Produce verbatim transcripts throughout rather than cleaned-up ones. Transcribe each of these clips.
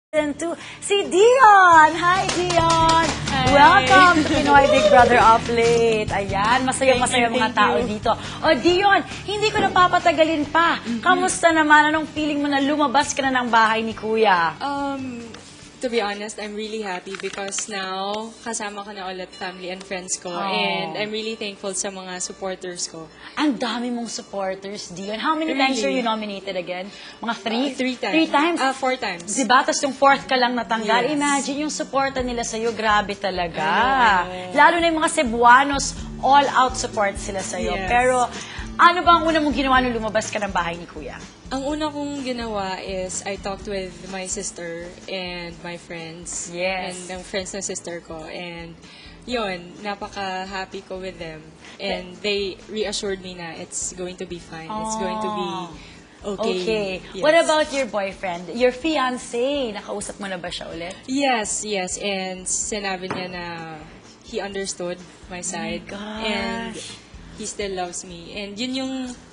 To si Dion! Hi, Dion! Hi. Welcome to Pinoy Big Brother Off Late. Ayan, masayang-masaya Thank you, mga thank tao you. dito. O, Dion, hindi ko napapatagalin pa. Kamusta naman? Anong feeling mo na lumabas ka na ng bahay ni Kuya? Um, to be honest, I'm really happy because now, kasama ko na ulit family and friends ko. Oh. And I'm really thankful sa mga supporters ko. Ang dami mong supporters, Dion. How many Really? times were you nominated again? Mga three? Uh, three times. Three times? Ah, four times. Diba? Tapos yung fourth ka lang natanggal. Yes. Imagine yung supporta nila sa'yo. Grabe talaga. I know, I know. Lalo na yung mga Cebuanos, all-out support sila sa'yo. Yes. Pero ano ba ang una mong ginawa nung lumabas ka ng bahay ni Kuya? Ang una kong ginawa is I talked with my sister and my friends. Yes. And ang friends ng sister ko. And yun, napaka-happy ko with them. And they reassured me na it's going to be fine. It's going to be okay. Okay. Yes. What about your boyfriend? Your fiancé? Nakausap mo na ba siya ulit? Yes, yes. And sinabi niya na he understood my side. gosh. And he still loves me. And yun yung...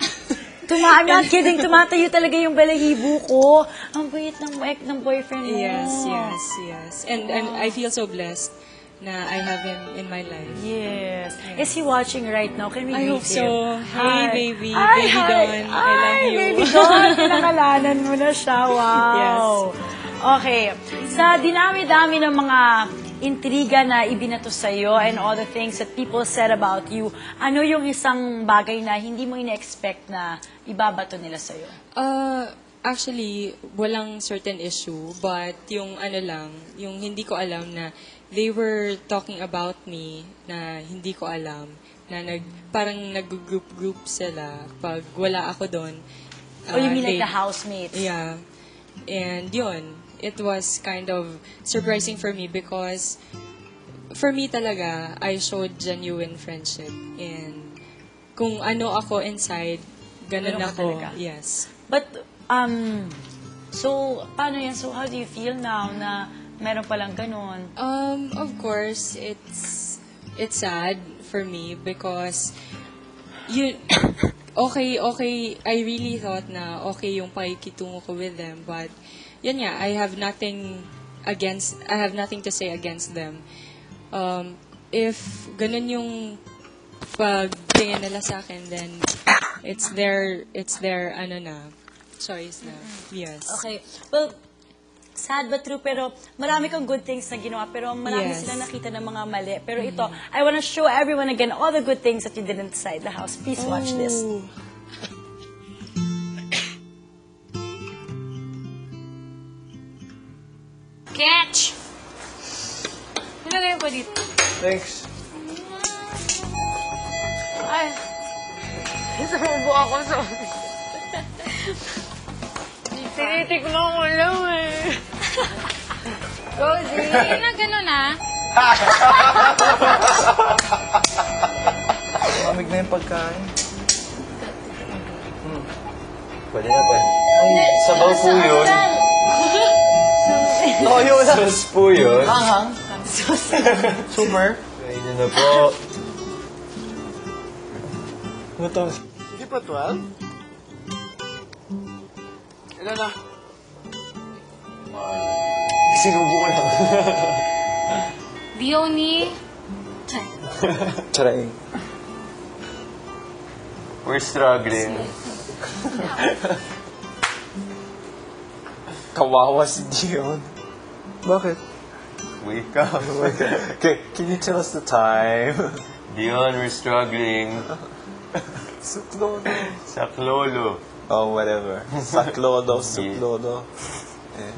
Tuma, I'm not kidding. Tumatayo talaga yung balahibo ko. Ang bait ng, ng boyfriend mo. Yes, yes, yes. And I'm, I feel so blessed na I have him in my life. Yes. Is he watching right now? Can we I greet hope so. him? Hi, baby. Hi, Baby hi. Don. I love Hi, you. Baby Don. Pinakalanan mo na siya. Wow. Okay. Sa dinami-dami ng mga intriga na ibinato sa'yo and all the things that people said about you, ano yung isang bagay na hindi mo ina-expect na ibabato nila sa'yo? Uh, actually, walang certain issue, but yung ano lang, yung hindi ko alam na they were talking about me na hindi ko alam, na nag, parang nag-group-group sila pag wala ako doon. Or you Uh, mean like they- the housemates? Yeah. And yun, it was kind of surprising for me because for me talaga, I showed genuine friendship. And kung ano ako inside, ganun Ganun ka ako. talaga? Yes. But, um, so, paano yan? So, how do you feel now na meron palang ganun? Um, of course, it's it's sad for me because you okay, okay, I really thought na okay yung pakikitungo ko with them, but yun nga, I have nothing against, I have nothing to say against them. Um, if ganun yung pagtingin nila sa akin, then it's their, it's their, ano na, choice na. Yes. Okay. Well, sad but true, pero marami kang good things na ginawa, pero marami Yes. silang nakita ng mga mali. Pero ito, I wanna show everyone again all the good things that you did inside the house. Please watch this. Oh. Catch! Nilagay ko dito. Thanks. Ay. Sumubo ako sa... Tinitignan ko lang eh. Cozy. Hindi na gano'n ah. Mamig na yung pagkain. Hmm. Pwede na, pwede. Ay, sabaw po yun. Toyo na. Sauce po yun. Anghang. Super. Pwede na po. Ano to? Hindi pa twelve? Ilan na? Sinubo ko lang. Diony. Try. We're struggling. Kawawa si Dion. Bakit? Wake up. Okay, can you tell us the time? Dion, we're struggling. Suklodo. Saklolo. Oh, whatever. Saklodo, suklodo. Eh.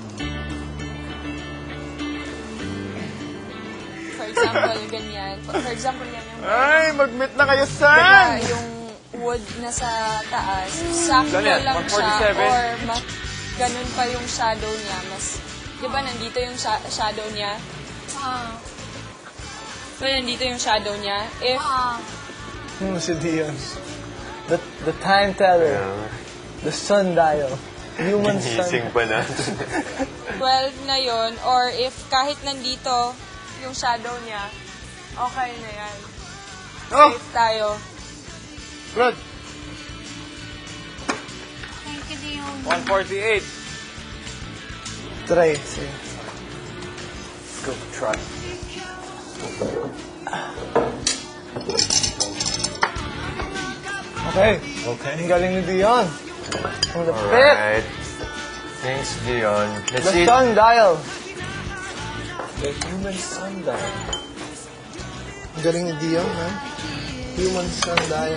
For example, ganyan. For example, yan yung... Ay, mag-meet na kayo, Diba, son! yung wood na sa taas, sakto Ganyan, lang one siya, forty-seven. or ma- ganun pa yung shadow niya. Mas, di ba nandito yung sha- shadow niya? Ah. So, nandito yung shadow niya. If, Ah. Hmm, si Dion. The, the time teller. The sun dial. Human Ginising sun. pa natin. twelve na yon or if kahit nandito yung shadow niya, okay na yan. Oh! Safe tayo. Good. Thank you, Diony. one forty-eight. Try. Sige. Go, try. Okay. Okay. Ang galing ni Dion. Ang lapit. Alright. Thanks, Dion. Let's The eat. sundial. The human sundial. Ang galing ni Dion, ha? Human sundial.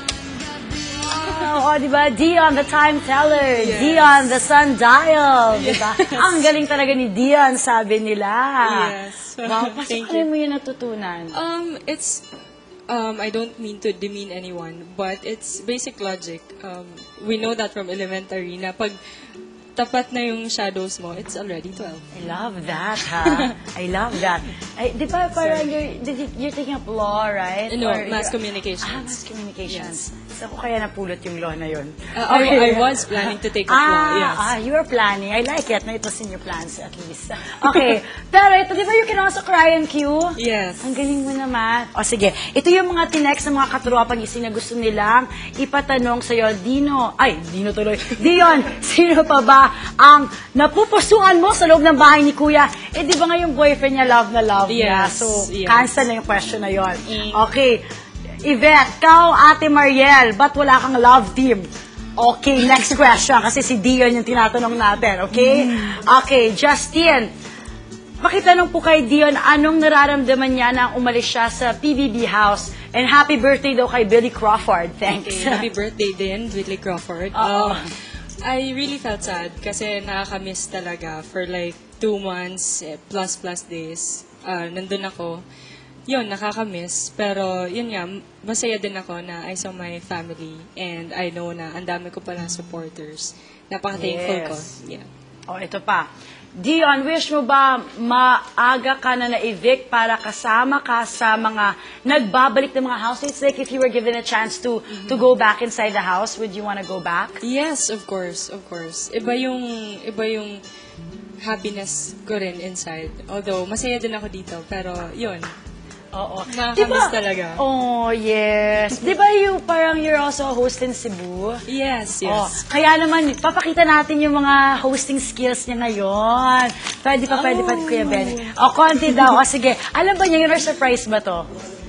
Oh, di ba? Dion, the time teller. Dion, the sundial. Di ba? Ang galing talaga ni Dion, sabi nila. Yes. Wow, Thank pasok you. mo yun natutunan. Um, it's, um, I don't mean to demean anyone, but it's basic logic. Um, we know that from elementary na pag tapat na yung shadows mo, it's already twelve. I love that, ha? I love that. Ay, di ba parang you're, did you- you're taking up law, right? No, Or mass you're- communications. Ah, mass communications. So, ko kaya napulot yung law na yun? Uh, I, I was planning to take up law, Ah, yes. ah, you were planning. I like it. No, it was in your plans, at least. Okay. Pero ito, di ba you can also cry and cue? Yes. Ang galing mo naman. O sige, ito yung mga tinext ng mga katropang gising na gusto nilang ipatanong sa'yo, Dino, ay, Dino tuloy, Dion, sino pa ba ang napupusuan mo sa loob ng bahay ni Kuya? Eh, di ba nga yung boyfriend niya, love na love niya? Yes, So, yes. cancel na yung question na yon. Mm. Okay. Yvette, kao, Ate Mariel, ba't wala kang love team? Okay, next question, kasi si Dion yung tinatanong natin, okay? Okay, Justin, pakitanong po kay Dion, anong nararamdaman niya nang umalis siya sa P B B house? And happy birthday daw kay Billy Crawford. Thanks. Okay, happy birthday din, Whitley Crawford. Oo. Um, I really felt sad kasi nakaka-miss talaga for like two months eh, plus plus days. Uh, nandun ako. Yun, nakaka-miss. Pero yun nga, masaya din ako na I saw my family and I know na ang dami ko palang supporters. Napaka-thankful ko. Yes. Yeah. Oh, ito pa. Dion, wish mo ba maaga ka na na-evict para kasama ka sa mga nagbabalik ng mga housemates? Like if you were given a chance to to go back inside the house, would you want to go back? Yes, of course, of course. Iba yung, iba yung happiness ko rin inside. Although, masaya din ako dito. Pero, yun. Oo. Nakakamiss talaga. Oh, yes. Di ba you, parang you're also a host in Cebu? Yes, yes. Oh, kaya naman, papakita natin yung mga hosting skills niya ngayon. Pwede pa, pwede pa, Kuya Benny. O, konti daw. O, sige. Alam ba niya, yung surprise ba to?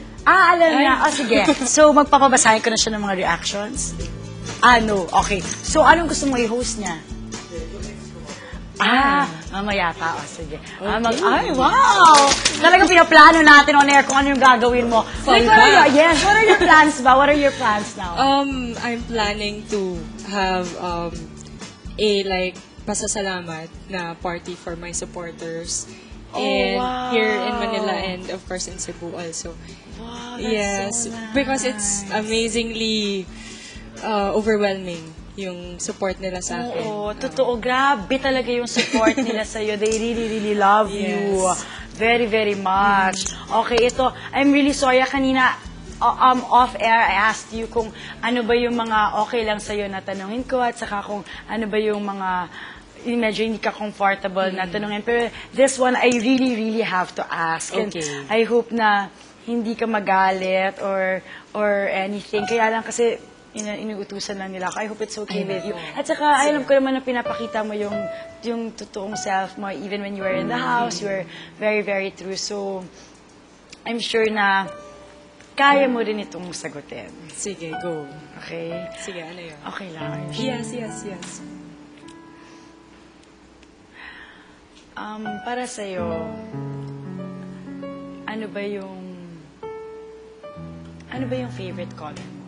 Ah, alam niya. O, sige. So, magpapabasahin ko na siya ng mga reactions. Ah, no. Okay. So, anong gusto mo i-host niya? Ah, mamaya pa. O, sige. Ah, mag- ay, wow! Talagang pinaplano natin on air kung ano yung gagawin mo. Like, what are your, yes, what are your plans ba? What are your plans now? Um, I'm planning to have um, a like pasasalamat na party for my supporters. Oh, and wow. here in Manila and of course in Cebu also. Wow, that's Yes, so nice. because it's amazingly uh, overwhelming yung support nila sa akin. Oo, totoo. Grabe talaga yung support nila sa'yo. They really, really love you. Yes. Very, very much. Okay, ito, I'm really sorry. Kanina, uh, um, off-air, I asked you kung ano ba yung mga okay lang sa'yo na tanungin ko at saka kung ano ba yung mga yung medyo hindi ka comfortable na tanungin. Pero this one, I really, really have to ask. And Okay. I hope na hindi ka magalit or or anything. Kaya lang kasi ina inuutusan lang nila ako. I hope it's okay with you. At saka, alam ko naman na pinapakita mo yung, yung totoong self mo. Even when you were in the house, you were very, very true. So, I'm sure na kaya mo rin itong sagutin. Sige, go. Okay? Sige, ano yun? Okay lang. are you sure? Yes, yes, yes. Um, para sa'yo, ano ba yung, ano ba yung favorite color mo?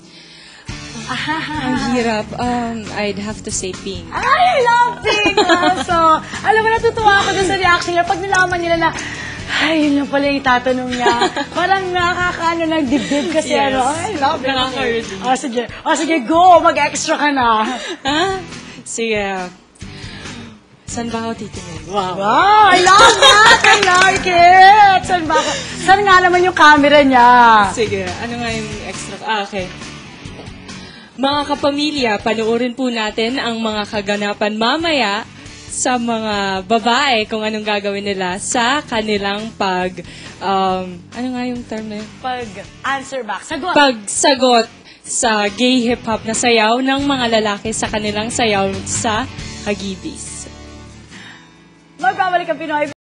Ang hirap. Um, I'd have to say pink. I love pink also. Alam mo, natutuwa ako dun sa reaction niya. Pag nalaman nila na, ay, yun lang pala yung tatanong niya. Parang nakakaano ng dibdib kasi Yes. ano. I love it. Nakaka-relieve. O, sige. O, sige, go. Mag-extra ka na. Ha? Sige. Saan ba ako titingin? Wow. Wow, I love that. I like it. Saan ba ako? Saan nga naman yung camera niya? Sige, ano nga yung extra? Ah, okay. Mga kapamilya, panoorin po natin ang mga kaganapan mamaya sa mga babae kung anong gagawin nila sa kanilang pag... Um, ano nga yung term na yun? Pag-answer back. Sagot. Pagsagot sa gay hip-hop na sayaw ng mga lalaki sa kanilang sayaw sa Hagibis. Bumabalik ang Pinoy